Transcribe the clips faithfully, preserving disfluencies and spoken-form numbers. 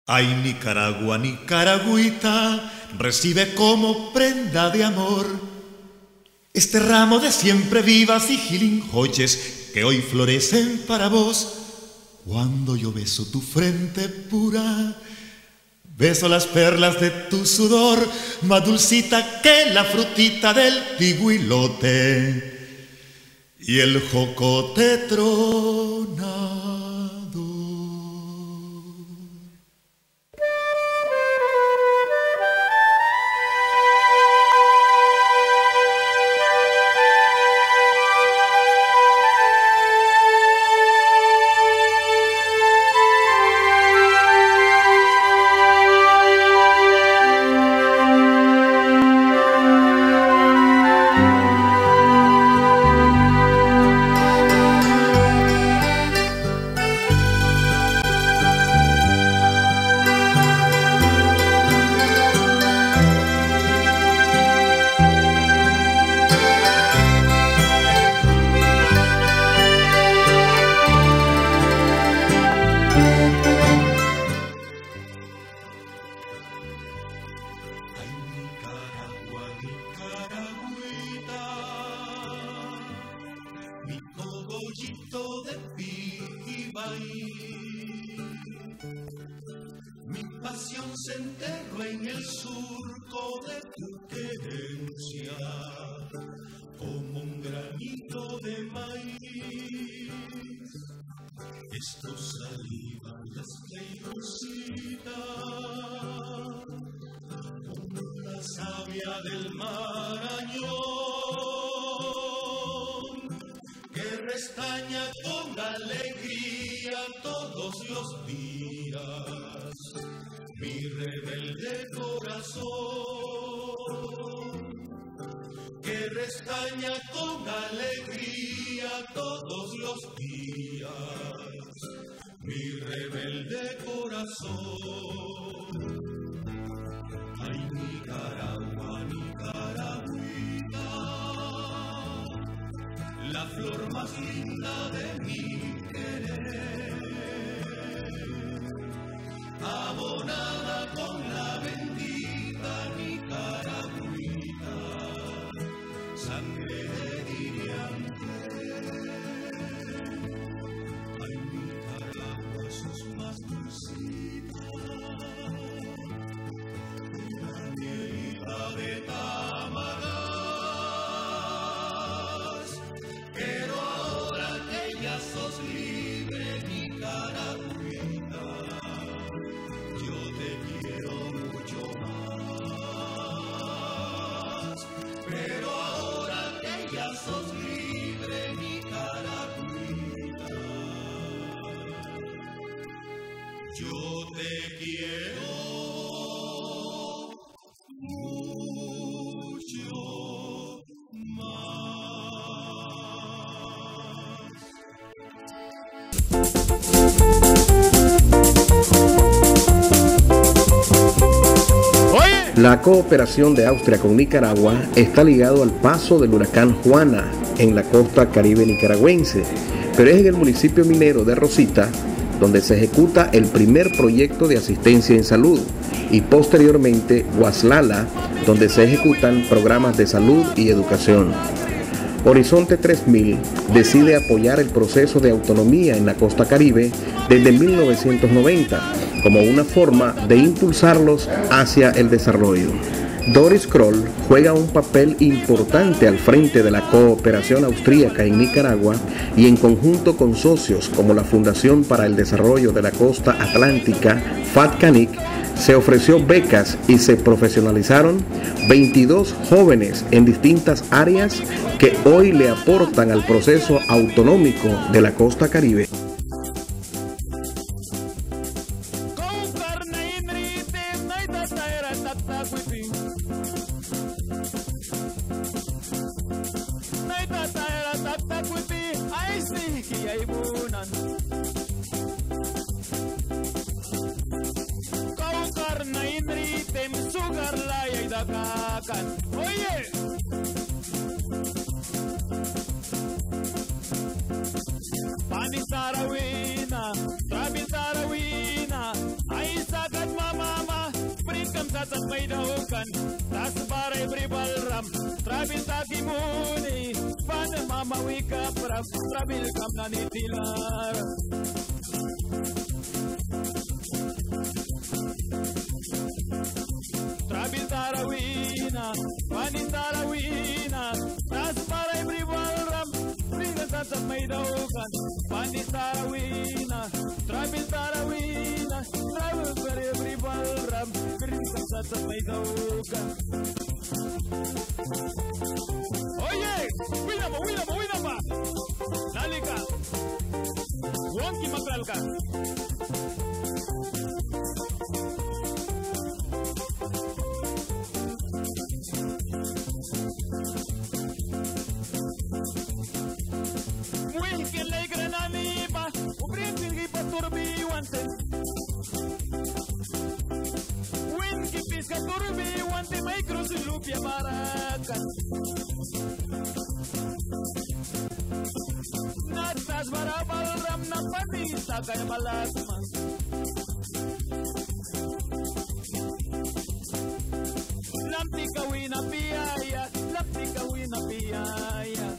Ay, Nicaragua, Nicaragüita, recibe como prenda de amor este ramo de siempre vivas y gilinjoches que hoy florecen para vos. Cuando yo beso tu frente pura, beso las perlas de tu sudor, más dulcita que la frutita del tigüilote y el jocote tronador. Mi pasión se enterró en el surco de tu querencia, como un granito de maíz. Es tu saliva las que ilusita, como la savia del Marañón, que restaña con alegría todos los días mi rebelde corazón, que restaña con alegría todos los días mi rebelde corazón. Ay, Nicaragua, Nicaragüita, la flor más linda de mi querer, abonada con la bendita Nicaragüita, sangre de Diriante. Ay, Nicaragua, sos más dulcita, la mielita de Tamagas, pero ahora que ya sos libre, Nicaragüita, yo te quiero mucho más. Pero ahora que ya sos libre, Nicaragüita, yo te quiero mucho más. La cooperación de Austria con Nicaragua está ligado al paso del huracán Juana en la costa caribe nicaragüense, pero es en el municipio minero de Rosita donde se ejecuta el primer proyecto de asistencia en salud y posteriormente Guaslala, donde se ejecutan programas de salud y educación. Horizonte tres mil decide apoyar el proceso de autonomía en la costa caribe desde mil novecientos noventa como una forma de impulsarlos hacia el desarrollo. Doris Kroll juega un papel importante al frente de la cooperación austríaca en Nicaragua y en conjunto con socios como la Fundación para el Desarrollo de la Costa Atlántica, FATCANIC, se ofreció becas y se profesionalizaron veintidós jóvenes en distintas áreas que hoy le aportan al proceso autonómico de la costa caribe. Oye, Pani Sarawina, Trabi Sarawina, ahí saca sasat may daukan, tas baray bribalram, trabil taki muni, pan mamawi ka prab, trabil kam na nitilar. Trabil tarawina, panin tarawina, tas baray bribalram, brigal sasat may daukan, panin tarawina, trabil tarawina, trabil baray bribalram, brigal sasat may daukan. Oye, cuida mo, cuida mo, cuida pa. Dali ka. Wonki makral ka. Muil que le granani pa, ubrin pingi pa turbi wante. Win que pisca turbi wante may cruz lupia barakan. Natas barabalram na panisa kay malatman. Lamti kawin na piyaya, lamti kawin na piyaya.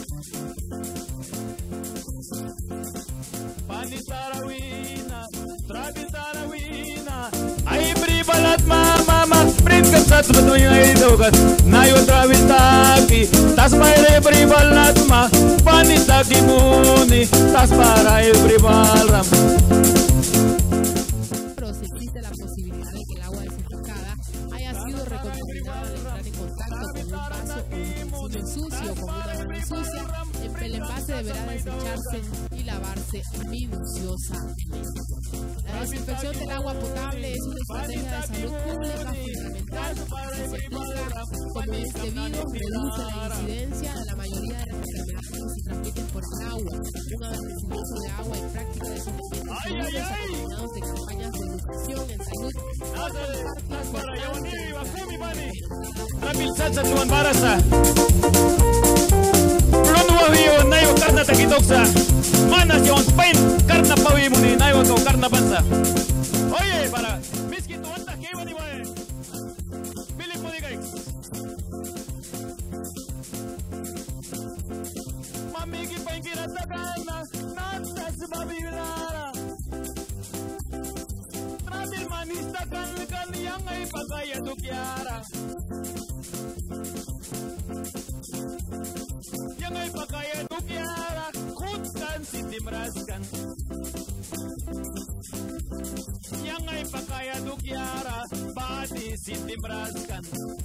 Panisarawina, trabisarawina. Ay bribalat mama, mas print ka sa tuloy ay dogat. Nayo trabitaki, tas mayre bribalat ma, panisaki muni, tas para el bribalram. Pero si existe la posibilidad de que el agua desinfectada haya sido recontaminada al entrar en contacto con un vaso o un utensilio sucio o con una mano sucia, el envase deberá desecharse y lavarse minuciosamente. La desinfección del agua potable es una estrategia de salud pública fundamental. Si se aplica como es debido, reduce la incidencia de la mayoría de las enfermedades que se transmiten por el agua. Un abastecimiento de agua y práctica de sometimientos seguros acompañados de campañas de educación en salud. Rapil Satsa Tuan Barasa. Plon wahiyo nayo karna takitoksa. Manas yon pain karna pawi muni nayo ko karna bansa. Oye para miski tu anta ke wani wae. Bili podi kai. Mami ki pain kira sakana nantas babilara. Trabil manista kan kan yang ai pagaya dukyara. Yang ay pakaya dukyara, kutkan sitimraskan. Yang ay pakaya dukyara, bati sitimraskan.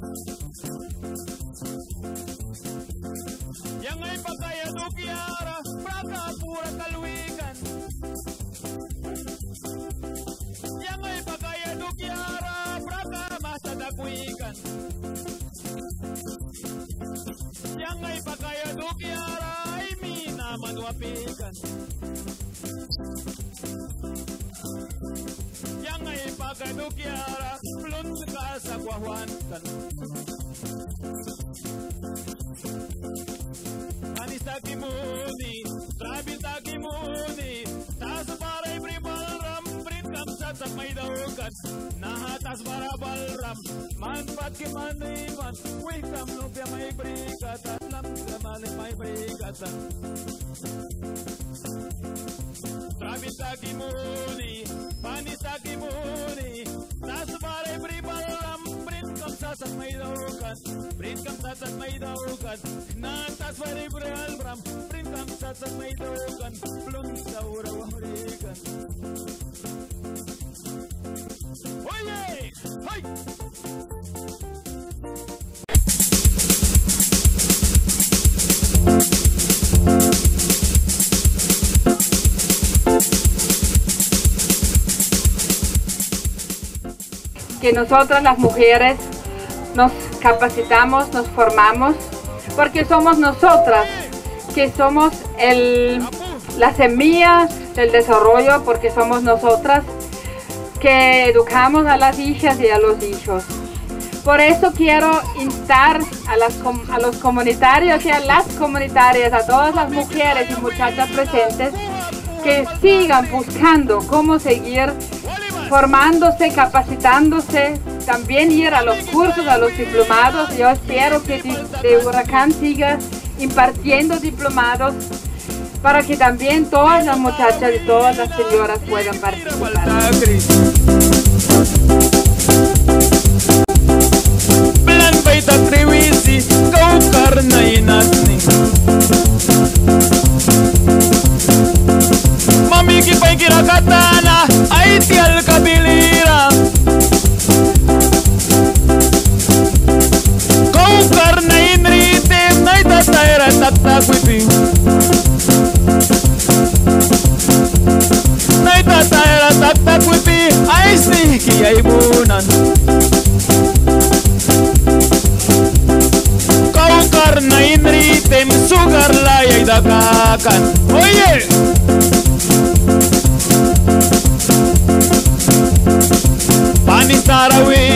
Yang ay pakaya dukyara, praka pura kalwikan. Yang ay pakaya dukyara, praka masa dakwikan. Yang ay pakaya dukyara ay mina manuapikan. Yang ay pakaya dukyara plun ka sa kwahuankan. Manis taki muni, trabil taki muni, tas baray bribalram, brin kam satsak may daukan. Nahatas barabalram, manpat ki maniman, wikam lupya may brigatan, lamgamalik may brigatan. Trabil taki muni, panis taki muni, tas baray bribalram, brin kam satsak may daukan, brin kam satsak may daukan. Natas baray bribalram, brin kam satsak may daukan, plun sa uraw ang brigan. Oye! Hay! Que nosotras las mujeres nos capacitamos, nos formamos, porque somos nosotras, que somos el, la semilla del desarrollo, porque somos nosotras que educamos a las hijas y a los hijos. Por eso quiero instar a, las, a los comunitarios y a las comunitarias, a todas las mujeres y muchachas presentes, que sigan buscando cómo seguir formándose, capacitándose, también ir a los cursos, a los diplomados. Yo espero que de, de Huracán siga impartiendo diplomados para que también todas las muchachas y todas las señoras puedan participar. Mami ki pai kira katana ai tial kabilira kau karna inrite nai tataira takta kuiti nai tataira takta kuiti ai siki ai bunan kau karna inrite sugar la ai dakakan. Oye, Panis Tarawi